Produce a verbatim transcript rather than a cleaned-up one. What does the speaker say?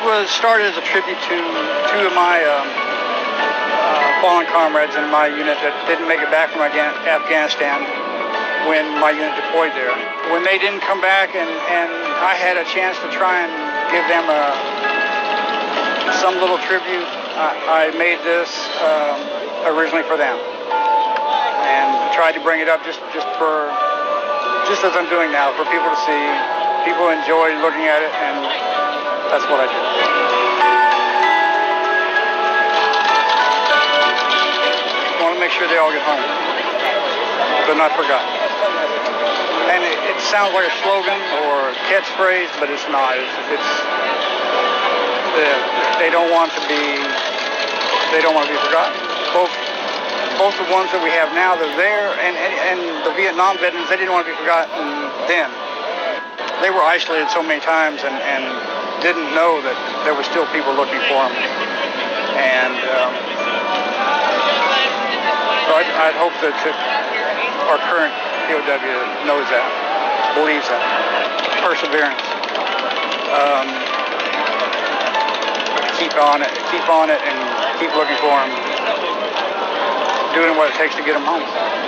was started as a tribute to two of my um, uh, fallen comrades in my unit that didn't make it back from Afghanistan when my unit deployed there. When they didn't come back and, and I had a chance to try and give them a, some little tribute, I, I made this um, originally for them and tried to bring it up just, just for, just as I'm doing now, for people to see. People enjoy looking at it, and that's what I do. I want to make sure they all get home. They're not forgotten. And it, it sounds like a slogan or a catchphrase, but it's not. It's, it's uh, they don't want to be. They don't want to be forgotten. Both, both the ones that we have now, they're there, and, and and the Vietnam veterans, they didn't want to be forgotten then. They were isolated so many times and, and didn't know that there were still people looking for them. And um, so I'd, I'd hope that our current P O W knows that, believes that. Perseverance. Um, keep on it, keep on it, and keep looking for them, doing what it takes to get them home.